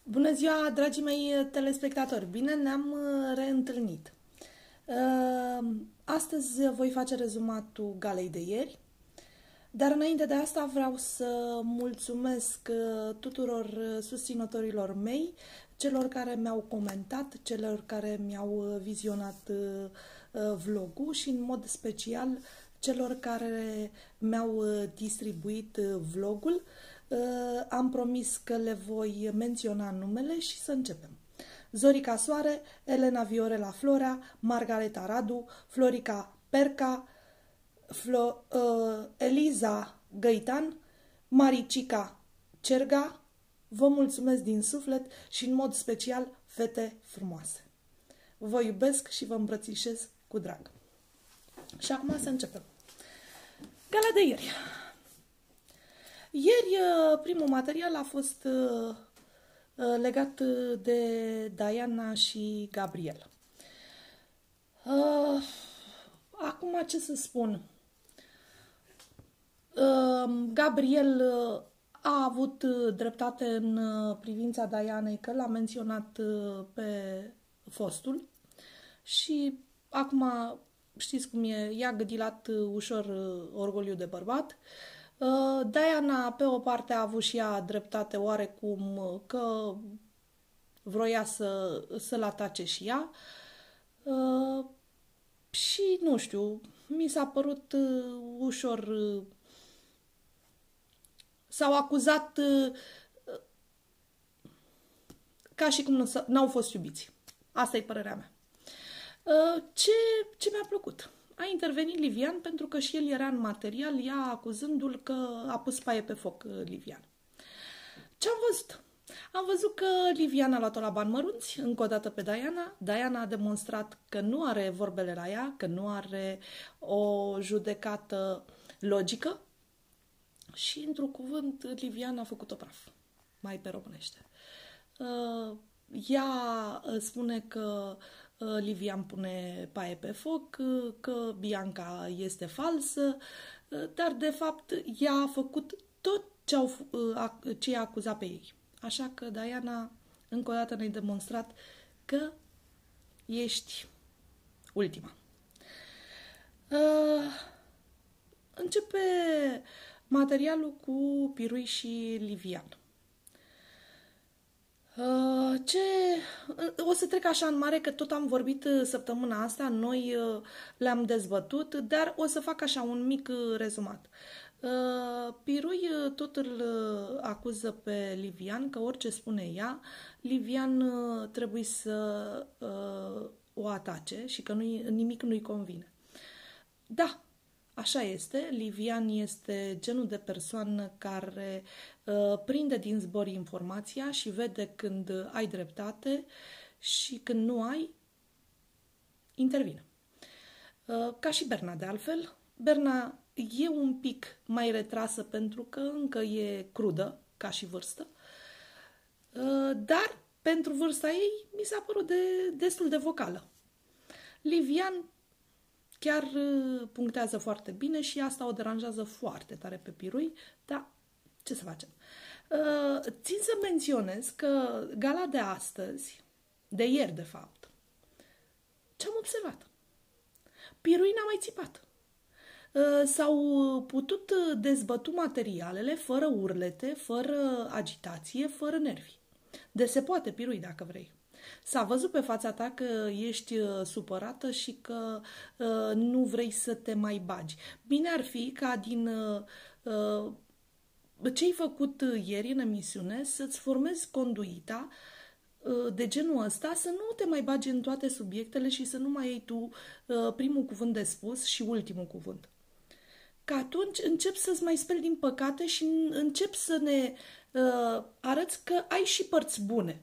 Bună ziua, dragii mei telespectatori! Bine ne-am reîntâlnit! Astăzi voi face rezumatul galei de ieri, dar înainte de asta vreau să mulțumesc tuturor susținătorilor mei, celor care mi-au comentat, celor care mi-au vizionat vlogul și în mod special celor care mi-au distribuit vlogul. Am promis că le voi menționa numele și să începem. Zorica Soare, Elena Viorela Florea, Margareta Radu, Florica Perca, Eliza Găitan, Maricica Cerga. Vă mulțumesc din suflet și în mod special fete frumoase. Vă iubesc și vă îmbrățișez cu drag. Și acum să începem. Gala de ieri. Ieri primul material a fost legat de Diana și Gabriel. Acum ce să spun? Gabriel a avut dreptate în privința Dianei, că l-a menționat pe fostul și acum știți cum e, i-a gâdilat ușor orgoliu de bărbat. Diana, pe o parte, a avut și ea dreptate oarecum, că vroia să-l atace și ea. Și, nu știu, mi s-a părut ușor... S-au acuzat ca și cum n-au fost iubiți. Asta e părerea mea. Ce mi-a plăcut? A intervenit Livian pentru că și el era în material, ea acuzându-l că a pus paie pe foc Livian. Ce am văzut? Am văzut că Livian a luat-o la bani mărunți, încă o dată pe Diana. Diana a demonstrat că nu are vorbele la ea, că nu are o judecată logică și, într-un cuvânt, Livian a făcut-o praf, mai pe românește. Ea spune că Livian pune paie pe foc, că Bianca este falsă, dar de fapt ea a făcut tot ce i-a acuzat pe ei. Așa că Diana încă o dată ne-a demonstrat că ești ultima. Începe materialul cu Pirui și Livian. O să trec așa în mare, că tot am vorbit săptămâna asta, noi le-am dezbătut, dar o să fac așa un mic rezumat. Pirui tot îl acuză pe Livian că orice spune ea, Livian trebuie să o atace și că nimic nu-i convine. Da, așa este, Livian este genul de persoană care prinde din zbor informația și vede când ai dreptate și când nu ai, intervine. Ca și Berna, de altfel. Berna e un pic mai retrasă pentru că încă e crudă, ca și vârstă, dar pentru vârsta ei mi s-a părut destul de vocală. Livian chiar punctează foarte bine și asta o deranjează foarte tare pe Pirui, dar ce să facem? Țin să menționez că gala de astăzi, de ieri de fapt, ce-am observat? Pirui n-a mai țipat. S-au putut dezbătu materialele fără urlete, fără agitație, fără nervi. De se poate, Pirui, dacă vrei. S-a văzut pe fața ta că ești supărată și că nu vrei să te mai bagi. Bine ar fi ca din ce ai făcut ieri în emisiune să-ți formezi conduita de genul ăsta, să nu te mai bagi în toate subiectele și să nu mai iei tu primul cuvânt de spus și ultimul cuvânt. Că atunci încep să-ți mai speli din păcate și încep să ne arăți că ai și părți bune.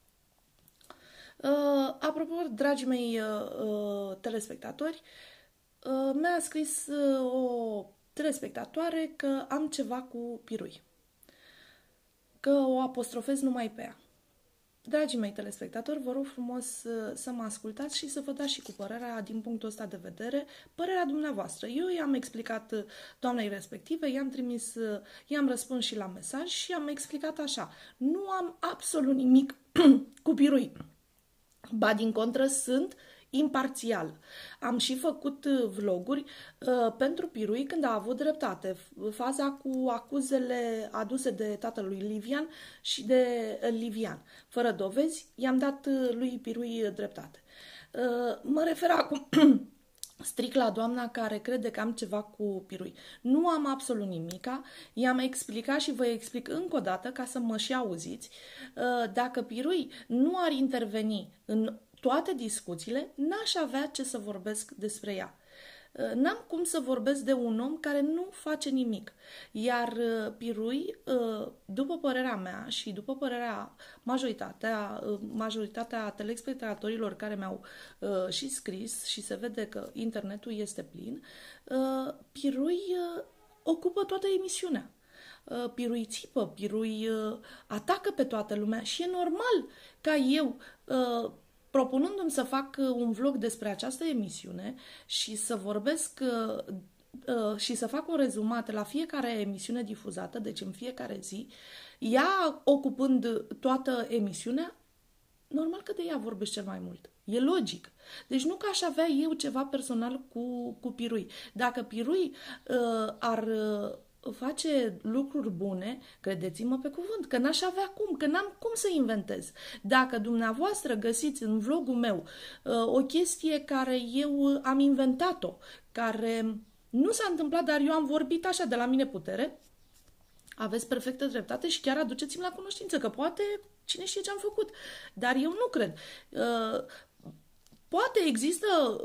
Apropo, dragii mei telespectatori, mi-a scris o telespectatoare că am ceva cu Pirui, că o apostrofez numai pe ea. Dragii mei telespectatori, vă rog frumos să mă ascultați și să vă dați și cu părerea din punctul ăsta de vedere, părerea dumneavoastră. Eu i-am explicat doamnei respective, i-am trimis, i-am răspuns și la mesaj și am explicat așa. Nu am absolut nimic cu Pirui. Ba din contră, sunt imparțial. Am și făcut vloguri pentru Pirui când a avut dreptate. Faza cu acuzele aduse de tatălui Livian și de Livian. Fără dovezi, i-am dat lui Pirui dreptate. Mă refer acum strict la doamna care crede că am ceva cu Pirui. Nu am absolut nimica, i-am explicat și vă explic încă o dată ca să mă și auziți. Dacă Pirui nu ar interveni în toate discuțiile, n-aș avea ce să vorbesc despre ea. N-am cum să vorbesc de un om care nu face nimic. Iar Pirui, după părerea mea și după părerea majoritatea telespectatorilor care mi-au și scris și se vede că internetul este plin, Pirui ocupă toată emisiunea. Pirui țipă, Pirui atacă pe toată lumea și e normal ca eu, propunându-mi să fac un vlog despre această emisiune și să vorbesc și să fac un rezumat la fiecare emisiune difuzată, deci în fiecare zi, ea ocupând toată emisiunea, normal că de ea vorbesc cel mai mult. E logic. Deci nu că aș avea eu ceva personal cu Pirui. Dacă Pirui ar face lucruri bune, credeți-mă pe cuvânt, că n-aș avea cum, că n-am cum să inventez. Dacă dumneavoastră găsiți în vlogul meu o chestie care eu am inventat-o, care nu s-a întâmplat, dar eu am vorbit așa de la mine putere, aveți perfectă dreptate și chiar aduceți-mi la cunoștință, că poate cine știe ce am făcut. Dar eu nu cred. Poate există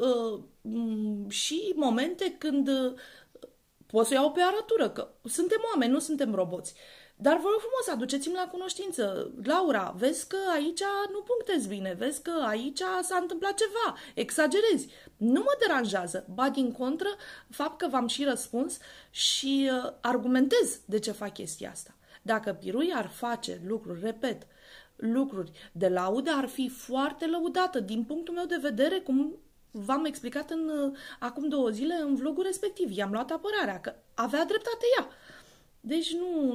și momente când pot să iau pe arătură, că suntem oameni, nu suntem roboți. Dar vă rog frumos, aduceți-mi la cunoștință. Laura, vezi că aici nu punctezi bine, vezi că aici s-a întâmplat ceva, exagerezi. Nu mă deranjează, ba din contră, fapt că v-am și răspuns și argumentez de ce fac chestia asta. Dacă Pirui ar face lucruri, repet, lucruri de laudă, ar fi foarte lăudată. Din punctul meu de vedere, cum v-am explicat acum 2 zile în vlogul respectiv. I-am luat apărarea, că avea dreptate ea. Deci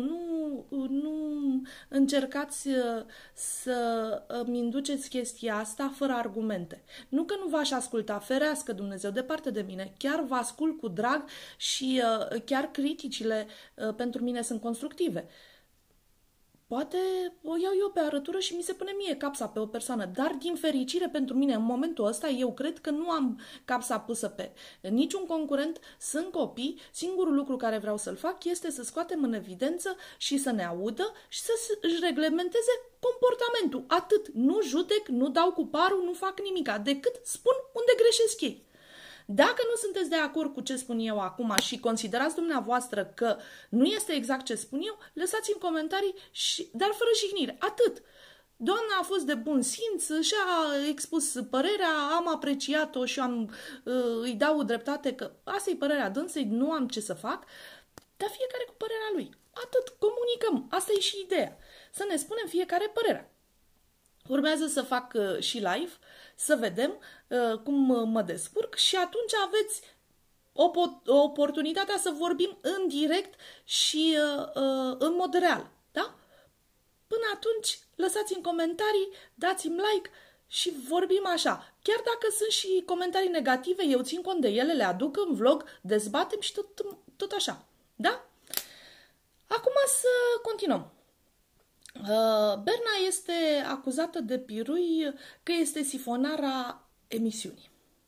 nu încercați să îmi induceți chestia asta fără argumente. Nu că nu v-aș asculta, ferească Dumnezeu, departe de mine. Chiar vă ascult cu drag și chiar criticile pentru mine sunt constructive. Poate o iau eu pe arătură și mi se pune mie capsa pe o persoană, dar din fericire pentru mine, în momentul ăsta, eu cred că nu am capsa pusă pe niciun concurent, sunt copii, singurul lucru care vreau să-l fac este să scoatem în evidență și să ne audă și să își reglementeze comportamentul. Atât, nu judec, nu dau cu parul, nu fac nimica, decât spun unde greșesc ei. Dacă nu sunteți de acord cu ce spun eu acum și considerați dumneavoastră că nu este exact ce spun eu, lăsați în comentarii, dar fără jignire. Atât. Doamna a fost de bun simț, și-a expus părerea, am apreciat-o și îi dau dreptate că asta e părerea dânsei, nu am ce să fac, dar fiecare cu părerea lui. Atât. Comunicăm. Asta e și ideea. Să ne spunem fiecare părerea. Urmează să fac și live, să vedem cum mă descurc și atunci aveți oportunitatea să vorbim în direct și în mod real. Da? Până atunci, lăsați în comentarii, dați-mi like și vorbim așa. Chiar dacă sunt și comentarii negative, eu țin cont de ele, le aduc în vlog, dezbatem și tot așa. Da? Acum să continuăm. Berna este acuzată de Pirui că este sifonara emisiunii.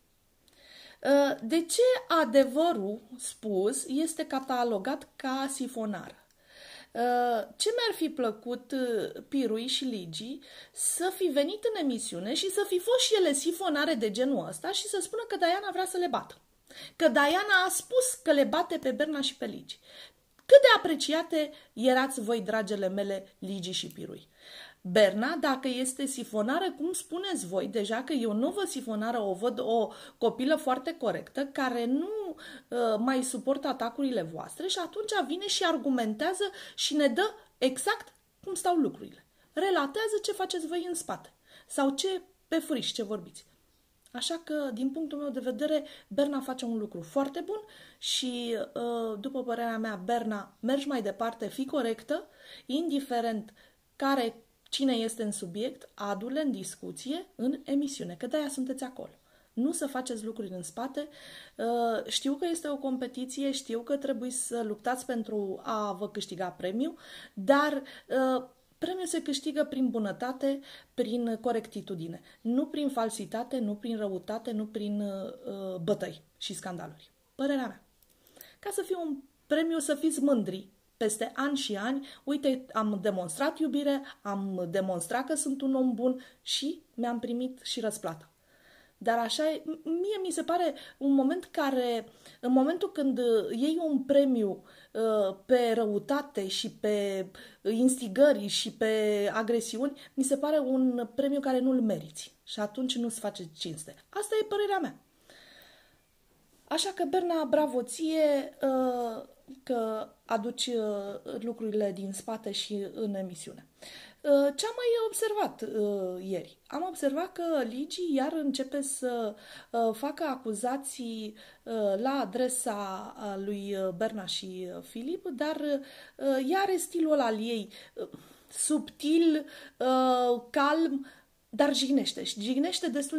De ce adevărul spus este catalogat ca sifonară? Ce mi-ar fi plăcut Pirui și Ligi să fi venit în emisiune și să fi fost și ele sifonare de genul ăsta și să spună că Diana vrea să le bată. Că Diana a spus că le bate pe Berna și pe Ligi. Cât de apreciate erați voi, dragele mele, Ligi și Pirui. Berna, dacă este sifonară, cum spuneți voi, deja că eu nu văd sifonară, o văd o copilă foarte corectă, care nu mai suportă atacurile voastre și atunci vine și argumentează și ne dă exact cum stau lucrurile. relatează ce faceți voi în spate sau ce pe furiș, ce vorbiți. Așa că, din punctul meu de vedere, Berna face un lucru foarte bun și, după părerea mea, Berna, mergi mai departe, fii corectă, indiferent cine este în subiect, adu-le în discuție, în emisiune, că de-aia sunteți acolo. Nu să faceți lucruri în spate. Știu că este o competiție, știu că trebuie să luptați pentru a vă câștiga premiul, dar premiul se câștigă prin bunătate, prin corectitudine, nu prin falsitate, nu prin răutate, nu prin bătăi și scandaluri. Părerea mea. Ca să fie un premiu, să fiți mândri peste ani și ani. Uite, am demonstrat iubire, am demonstrat că sunt un om bun și mi-am primit și răsplata. Dar așa, mie mi se pare un moment în momentul când iei un premiu pe răutate și pe instigări și pe agresiuni, mi se pare un premiu care nu-l meriți. Și atunci nu-ți face cinste. Asta e părerea mea. Așa că, Berna, bravo ție că aduci lucrurile din spate și în emisiune. Ce am mai observat ieri? Am observat că Ligi iar începe să facă acuzații la adresa lui Berna și Filip, dar ea are stilul ăla al ei subtil, calm, dar jignește. Jignește destul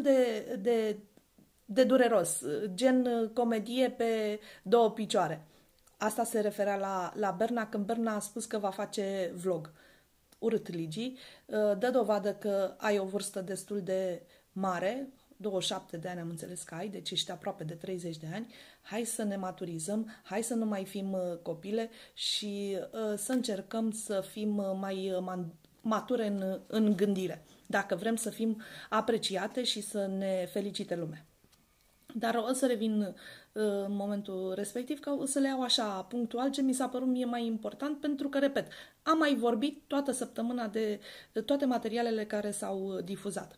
de dureros, gen comedie pe două picioare. Asta se referea la Berna când Berna a spus că va face vlog. Urât, Ligi, dă dovadă că ai o vârstă destul de mare, 27 de ani am înțeles că ai, deci ești aproape de 30 de ani, hai să ne maturizăm, hai să nu mai fim copile și să încercăm să fim mai mature în gândire, dacă vrem să fim apreciate și să ne felicite lumea. Dar o să revin în momentul respectiv, că o să le iau așa punctual ce mi s-a părut mie mai important, pentru că, repet, am mai vorbit toată săptămâna de toate materialele care s-au difuzat.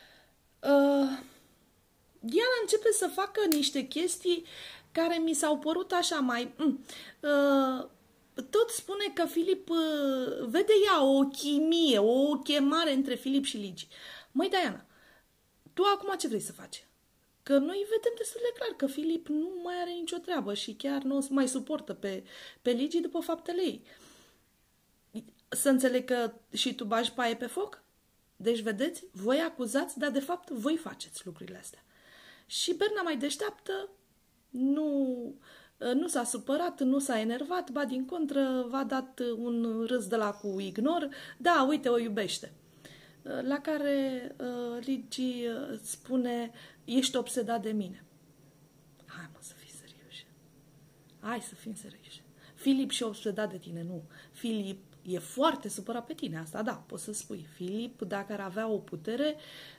Diana începe să facă niște chestii care mi s-au părut așa mai... tot spune că Filip vede ea o chimie, o chemare între Filip și Ligi. Măi, Diana, tu acum ce vrei să faci? Că noi vedem destul de clar că Filip nu mai are nicio treabă și chiar nu mai suportă pe Ligi după faptele ei. Să înțeleg că și tu bagi paie pe foc? Deci, vedeți, voi acuzați, dar de fapt voi faceți lucrurile astea. Și Berna mai deșteaptă, nu s-a supărat, nu s-a enervat, ba din contră v-a dat un râs de la cu ignor, da, uite, o iubește. La care Ligi spune, ești obsedat de mine. Hai, mă, să fii serioși. Hai să fim serioși. Filip și obsedat de tine, nu. Filip e foarte supărat pe tine, asta da, poți să spui. Filip, dacă ar avea o putere,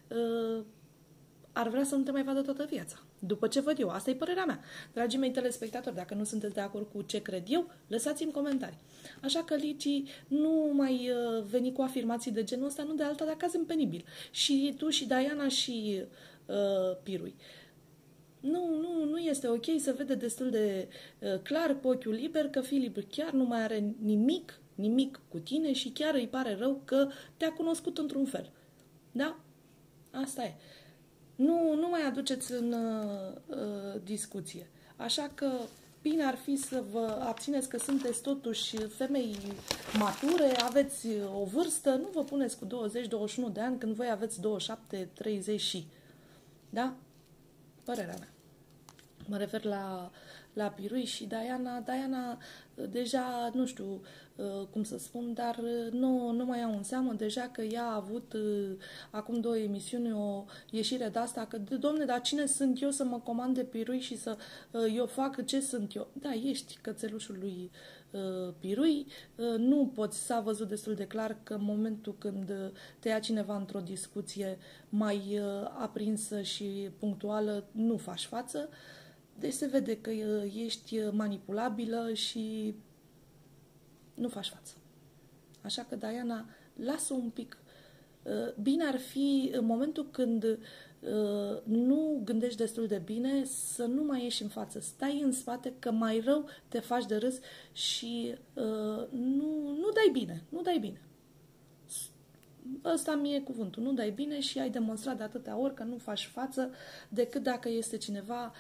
ar vrea să nu te mai vadă toată viața. După ce văd eu, asta e părerea mea. Dragii mei telespectatori, dacă nu sunteți de acord cu ce cred eu, lăsați-mi comentarii. Așa că, Ligi, nu mai veni cu afirmații de genul ăsta, nu de alta, dacă sunt penibil. Și tu și Diana și Pirui. Nu este ok, se vede destul de clar cu ochiul liber că Filip chiar nu mai are nimic cu tine și chiar îi pare rău că te-a cunoscut într-un fel. Da? Asta e. Nu mai aduceți în discuție. Așa că bine ar fi să vă abțineți, că sunteți totuși femei mature, aveți o vârstă, nu vă puneți cu 20-21 de ani când voi aveți 27-30 și. Da? Părerea mea. Mă refer la Pirui și Diana. Diana deja, nu știu cum să spun, dar nu mai iau în seamă deja că ea a avut acum 2 emisiuni o ieșire de asta, că, domne, dar cine sunt eu să mă comand de Pirui și să eu fac ce sunt eu? Da, ești cățelușul lui Pirui, nu poți, s-a văzut destul de clar că în momentul când te ia cineva într-o discuție mai aprinsă și punctuală, nu faci față. Deci se vede că ești manipulabilă și nu faci față. Așa că, Diana, lasă un pic. Bine ar fi, în momentul când nu gândești destul de bine, să nu mai ieși în față. Stai în spate, că mai rău te faci de râs și nu dai bine. Nu dai bine. ăsta mie e cuvântul, nu dai bine și ai demonstrat de atâtea ori că nu faci față decât dacă este cineva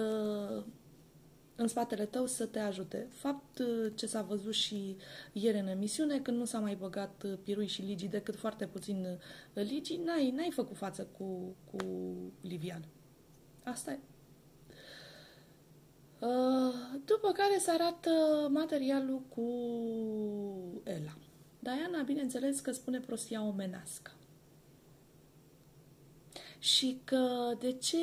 în spatele tău să te ajute. Fapt ce s-a văzut și ieri în emisiune, când nu s-a mai băgat Pirui și Ligi decât foarte puțin Ligi, n-ai făcut față cu Livian. Asta e. După care se arată materialul cu Ela. Diana, bineînțeles că spune prostia omenească. Și că de ce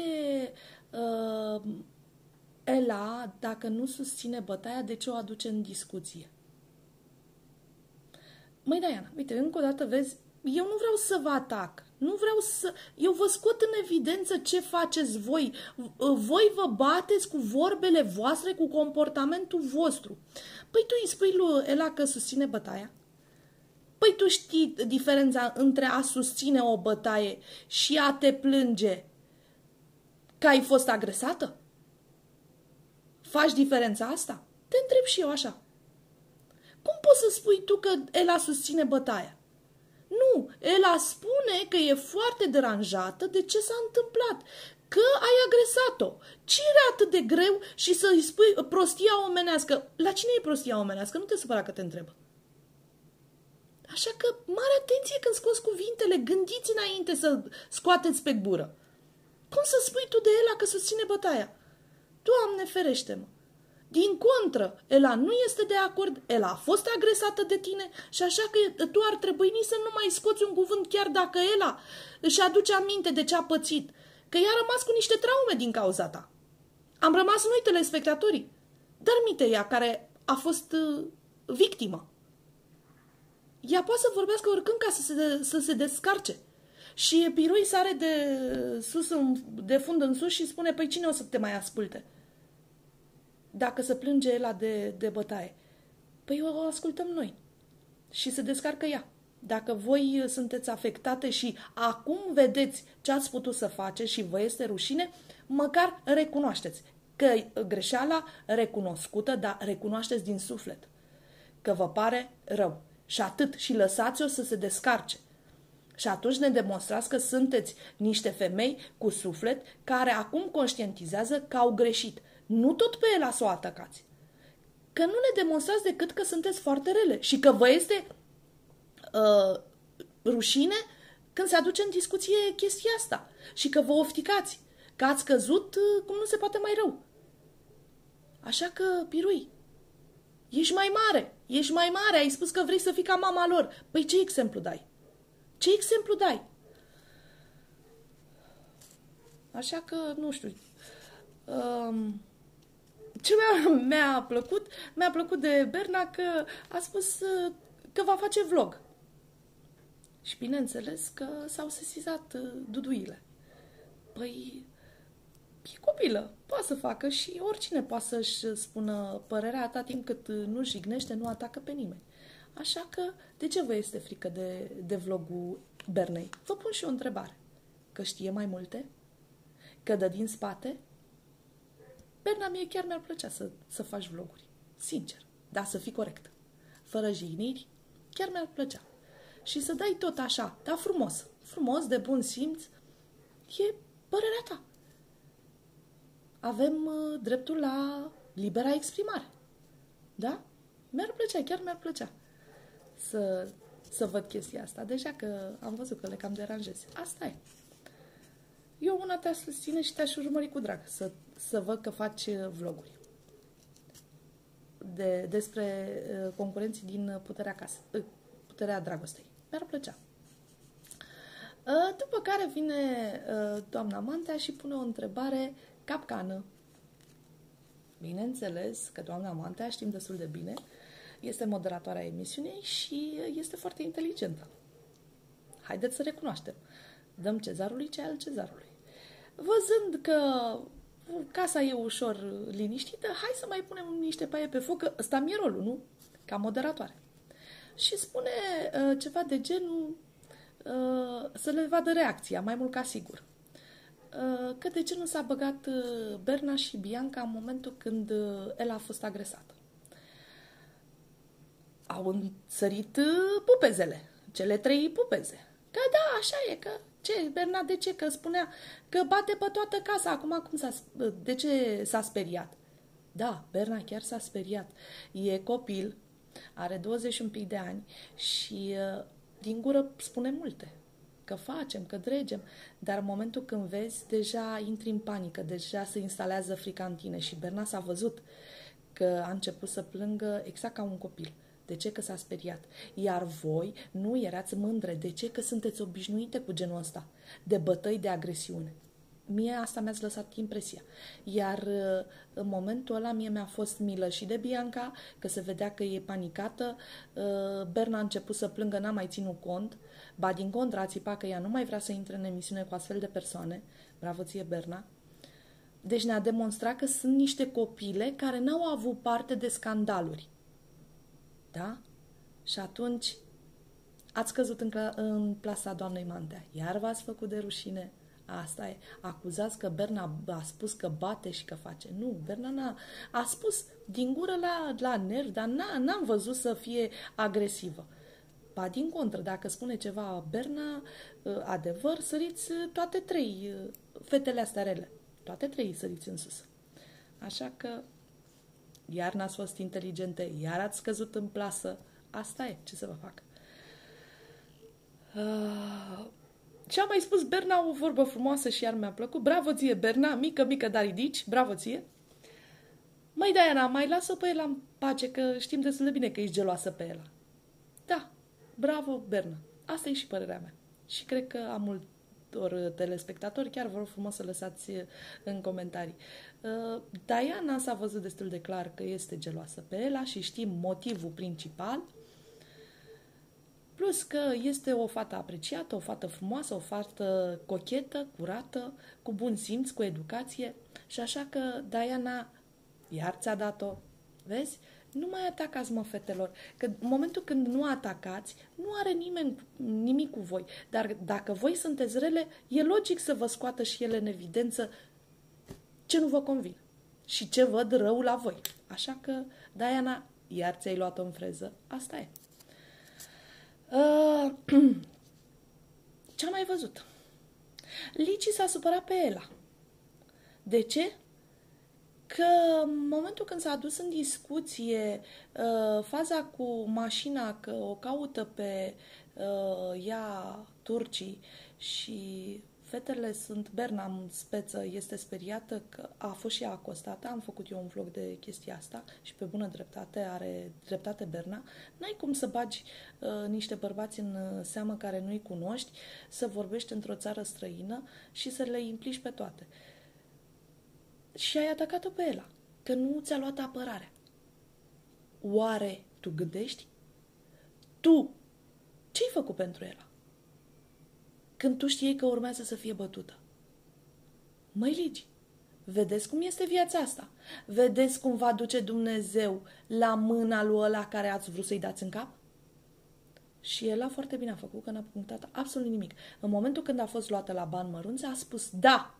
Ela, dacă nu susține bătaia, de ce o aduce în discuție? Măi, Diana, uite, încă o dată vezi, eu nu vreau să vă atac. Nu vreau să... Eu vă scot în evidență ce faceți voi. Voi vă bateți cu vorbele voastre, cu comportamentul vostru. Păi tu îi spui lui Ela că susține bătaia? Păi tu știi diferența între a susține o bătaie și a te plânge că ai fost agresată? Faci diferența asta? Te întreb și eu așa. Cum poți să spui tu că Ela susține bătaia? Nu, Ela spune că e foarte deranjată de ce s-a întâmplat, că ai agresat-o. Ce era atât de greu și să-i spui prostia omenească? La cine e prostia omenească? Nu te supăra că te întreb. Așa că, mare atenție când scoți cuvintele, gândiți înainte să scoateți pe gură. Cum să spui tu de Ela că susține bătaia? Doamne ferește-mă! Din contră, Ela nu este de acord, Ela a fost agresată de tine și așa că tu ar trebui nici să nu mai scoți un cuvânt chiar dacă Ela își aduce aminte de ce a pățit, că ea a rămas cu niște traume din cauza ta. Am rămas noi telespectatorii, dar minte ea care a fost victimă. Ea poate să vorbească oricând ca să se descarce. Și Pirui sare de fund în sus și spune, păi cine o să te mai asculte? Dacă se plânge Ela de bătaie. Păi o ascultăm noi. Și se descarcă ea. Dacă voi sunteți afectate și acum vedeți ce ați putut să faceți și vă este rușine, măcar recunoașteți că greșeala recunoscută, dar recunoașteți din suflet că vă pare rău. Și atât. Și lăsați-o să se descarce. Și atunci ne demonstrați că sunteți niște femei cu suflet care acum conștientizează că au greșit. Nu tot pe Ela să o atacați. Că nu ne demonstrați decât că sunteți foarte rele și că vă este rușine când se aduce în discuție chestia asta și că vă ofticați, că ați căzut cum nu se poate mai rău. Așa că, Pirui, ești mai mare, ai spus că vrei să fii ca mama lor. Păi ce exemplu dai? Ce exemplu dai? Așa că, nu știu, ce mi-a plăcut de Berna că a spus că va face vlog. Și bineînțeles că s-au sesizat duduile. Păi, e copilă, poate să facă și oricine poate să-și spună părerea atâta timp cât nu jignește, nu atacă pe nimeni. Așa că, de ce vă este frică de vlogul Bernei? Vă pun și o întrebare. Că știe mai multe? Că dă din spate? Berna, mie chiar mi-ar plăcea să faci vloguri. Sincer. Dar să fii corect. Fără jigniri, chiar mi-ar plăcea. Și să dai tot așa, dar frumos. Frumos, de bun simț. E părerea ta. Avem dreptul la libera exprimare. Da? Mi-ar plăcea, chiar mi-ar plăcea să văd chestia asta. Deja că am văzut că le cam deranjezi. Asta e. Eu una te-aș susține și te-aș urmări cu drag să văd că faci vloguri despre concurenții din Puterea Dragostei. Mi-ar plăcea. După care vine doamna Mantea și pune o întrebare capcană. Bineînțeles că doamna Mantea, știm destul de bine, este moderatoarea emisiunii și este foarte inteligentă. Haideți să recunoaștem. Dăm cezarului ce al cezarului. Văzând că casa e ușor liniștită, hai să mai punem niște paie pe foc, că ăsta mi-e rolul, nu? Ca moderatoare. Și spune ceva de genul să le vadă reacția, mai mult ca sigur. Că de ce nu s-a băgat Berna și Bianca în momentul când Ela a fost agresată. Au însărit pupezele, cele 3 pupeze. Că da, așa e, că ce, Berna, de ce? Că spunea că bate pe toată casa. Acum de ce s-a speriat? Da, Berna chiar s-a speriat. E copil, are 21 pic de ani și din gură spune multe. Că facem, că dregem, dar în momentul când vezi, deja intri în panică, deja se instalează frica în tine și Berna s-a văzut că a început să plângă exact ca un copil. De ce? Că s-a speriat. Iar voi nu erați mândre. De ce? Că sunteți obișnuite cu genul ăsta de bătăi, de agresiune. Mie asta mi-ați lăsat impresia. Iar în momentul ăla mie mi-a fost milă și de Bianca, că se vedea că e panicată. Berna a început să plângă, n-a mai ținut cont. Ba din contra, a țipat că ea nu mai vrea să intre în emisiune cu astfel de persoane. Bravo ție, Berna. Deci ne-a demonstrat că sunt niște copile care n-au avut parte de scandaluri. Da? Și atunci ați căzut în plasa doamnei Mantea. Iar v-ați făcut de rușine. Asta e. Acuzați că Berna a spus că bate și că face. Nu, Berna a spus din gură la nervi, dar n-am văzut să fie agresivă. Ba din contră, dacă spune ceva Berna, adevăr, săriți toate trei fetele astea rele. Toate trei săriți în sus. Așa că iar n-ați fost inteligente, iar ați căzut în plasă. Asta e, ce să vă fac. Ce-a mai spus Berna, o vorbă frumoasă și iar mi-a plăcut. Bravo ție, Berna, mică, mică, dar ridici. Bravo ție. Măi, Diana, mai lasă pe el în pace, că știm destul de bine că ești geloasă pe el. Da, bravo, Berna. Asta e și părerea mea. Și cred că am multor telespectatori, chiar vă rog frumos să lăsați în comentarii. Diana s-a văzut destul de clar că este geloasă pe Ela și știm motivul principal. Plus că este o fată apreciată, o fată frumoasă, o fată cochetă, curată, cu bun simț, cu educație. Și așa că Diana iar ți-a dat-o. Vezi? Nu mai atacați, mă, fetelor. Că în momentul când nu atacați, nu are nimeni nimic cu voi. Dar dacă voi sunteți rele, e logic să vă scoată și ele în evidență ce nu vă convine și ce văd rău la voi. Așa că, Diana, iar ți-ai luat-o în freză. Asta e. Ce-am mai văzut? Lici s-a supărat pe Ela. De ce? Că în momentul când s-a adus în discuție faza cu mașina, că o caută pe ea turcii și fetele sunt, Berna în speță este speriată că a fost și ea acostată, am făcut eu un vlog de chestia asta și pe bună dreptate, are dreptate Berna, n-ai cum să bagi niște bărbați în seamă care nu-i cunoști, să vorbești într-o țară străină și să le implici pe toate. Și ai atacat-o pe Ela, că nu ți-a luat apărarea. Oare tu gândești? Tu ce-ai făcut pentru Ela? Când tu știai că urmează să fie bătută. Măi, Ligi, vedeți cum este viața asta? Vedeți cum va duce Dumnezeu la mâna lui ăla care ați vrut să-i dați în cap? Și Ela foarte bine a făcut, că n-a punctat absolut nimic. În momentul când a fost luată la bani mărunți, a spus da!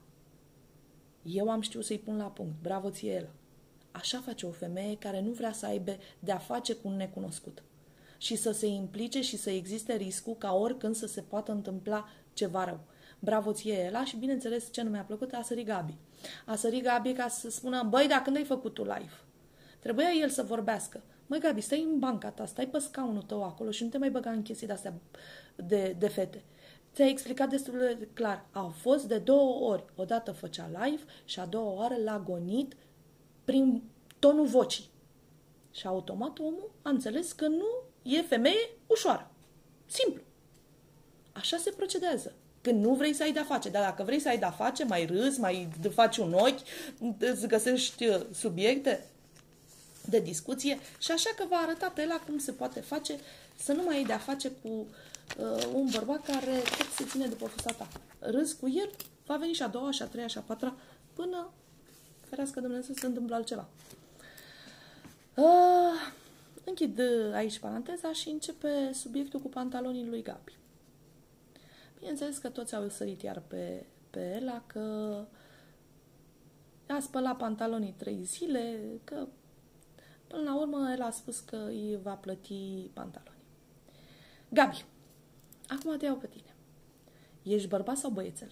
Eu am știut să-i pun la punct. Bravo ție, Ela. Așa face o femeie care nu vrea să aibă de-a face cu un necunoscut. Și să se implice și să existe riscul ca oricând să se poată întâmpla ceva rău. Bravo ție, Ela, și bineînțeles ce nu mi-a plăcut, a sărit Gabi. A sărit Gabi ca să spună, băi, dar când ai făcut tu live? Trebuia el să vorbească. Măi, Gabi, stai în banca ta, stai pe scaunul tău acolo și nu te mai băga în chestii de-astea de fete. Ți-a explicat destul de clar. Au fost de 2 ori. Odată făcea live și a doua oară l-a gonit prin tonul vocii. Și automat omul a înțeles că nu e femeie ușoară. Simplu. Așa se procedează. Când nu vrei să ai de-a face. Dar dacă vrei să ai de-a face, mai râzi, mai faci un ochi, îți găsești subiecte de discuție și așa că va arăta pe Ela cum se poate face să nu mai ai de-a face cu un bărbat care tot se ține după fusta ta. Râzi cu el, va veni și a doua, și a treia, și a patra, până ferească Dumnezeu să se întâmplă altceva. Închid aici paranteza și începe subiectul cu pantalonii lui Gabi. Bineînțeles că toți au sărit iar pe Ela, că a spălat pantalonii 3 zile, că până la urmă el a spus că îi va plăti pantaloni. Gabi, acum te iau pe tine. Ești bărbat sau băiețel?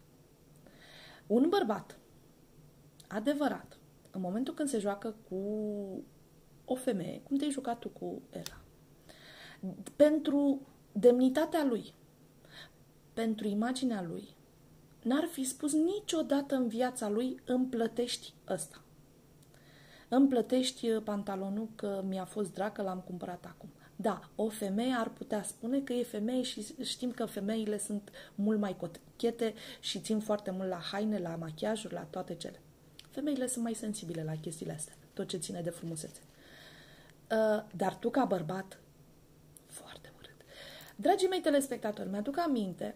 Un bărbat adevărat, în momentul când se joacă cu o femeie, cum te-ai jucat tu cu Ela, pentru demnitatea lui, pentru imaginea lui, n-ar fi spus niciodată în viața lui îmi plătești ăsta. Îmi plătești pantalonul că mi-a fost drag, că l-am cumpărat acum. Da, o femeie ar putea spune că e femeie și știm că femeile sunt mult mai cochete și țin foarte mult la haine, la machiajuri, la toate cele. Femeile sunt mai sensibile la chestiile astea, tot ce ține de frumusețe. Dar tu ca bărbat, foarte urât. Dragii mei telespectatori, mi-aduc aminte,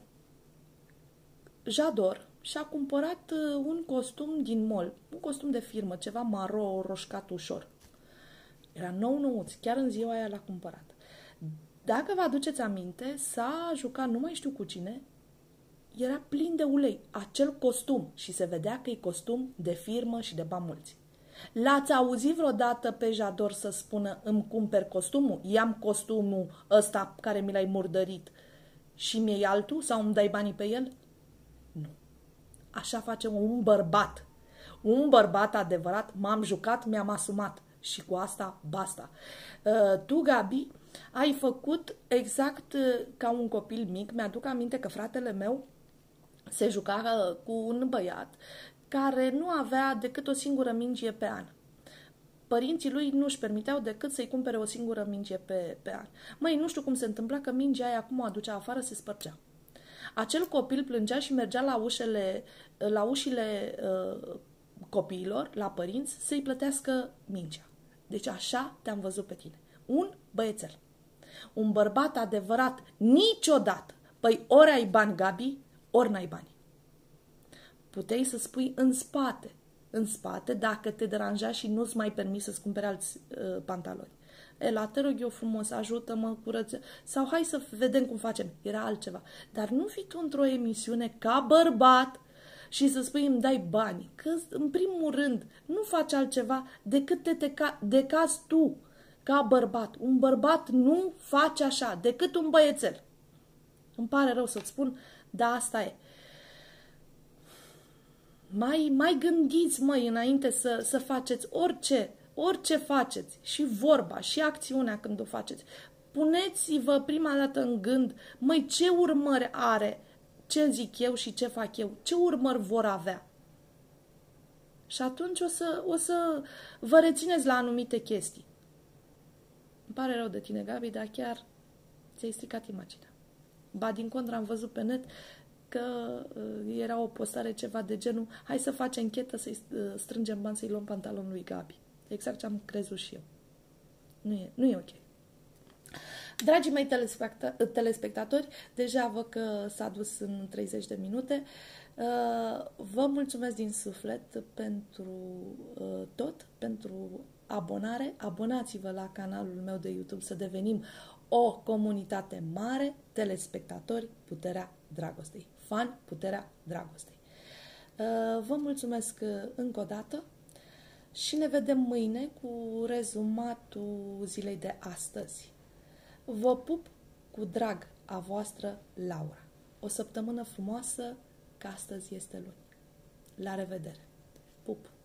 Jador și-a cumpărat un costum din mall, un costum de firmă, ceva maro, roșcat ușor. Era nou-nouț, chiar în ziua aia l-a cumpărat. Dacă vă aduceți aminte, s-a jucat nu mai știu cu cine, era plin de ulei, acel costum, și se vedea că e costum de firmă și de bani mulți. L-ați auzit vreodată pe Jador să spună îmi cumperi costumul? I-am costumul ăsta care mi l-ai murdărit și mi-ai altul sau îmi dai banii pe el? Nu. Așa face un bărbat. Un bărbat adevărat, m-am jucat, mi-am asumat și cu asta basta. Tu, Gabi, ai făcut exact ca un copil mic. Mi-aduc aminte că fratele meu se juca cu un băiat care nu avea decât o singură mingie pe an. Părinții lui nu își permiteau decât să-i cumpere o singură mingie pe an. Măi, nu știu cum se întâmpla că mingea aia, cum o aducea afară, se spărgea. Acel copil plângea și mergea la ușile copiilor, la părinți, să-i plătească mingea. Deci așa te-am văzut pe tine. Un băiețel. Un bărbat adevărat, niciodată. Păi ori ai bani, Gabi, ori n-ai bani. Puteai să spui în spate, dacă te deranja și nu-ți mai permis să-ți cumpere alți pantaloni. Ela, te rog eu frumos, ajută-mă, curăță, sau hai să vedem cum facem. Era altceva. Dar nu fi tu într-o emisiune ca bărbat și să spui îmi dai bani. Că, în primul rând, nu faci altceva decât te decazi tu ca bărbat. Un bărbat nu face așa, decât un băiețel. Îmi pare rău să-ți spun, dar asta e. Mai gândiți, măi, înainte să faceți orice faceți, și vorba, și acțiunea când o faceți. Puneți-vă prima dată în gând, măi, ce urmări are ce zic eu și ce fac eu, ce urmări vor avea. Și atunci o să vă rețineți la anumite chestii. Îmi pare rău de tine, Gabi, dar chiar ți-ai stricat imaginea. Ba, din contră, am văzut pe net că era o postare ceva de genul hai să facem închetă, să-i strângem bani, să-i luăm pantalonul lui Gabi. Exact ce am crezut și eu. Nu e ok. Dragii mei telespectatori, deja văd că s-a dus în 30 de minute. Vă mulțumesc din suflet pentru tot, pentru abonare. Abonați-vă la canalul meu de YouTube să devenim o comunitate mare, telespectatori, puterea dragostei. Fan, puterea dragostei. Vă mulțumesc încă o dată și ne vedem mâine cu rezumatul zilei de astăzi. Vă pup cu drag, a voastră Laura. O săptămână frumoasă, că astăzi este luni. La revedere! Pup!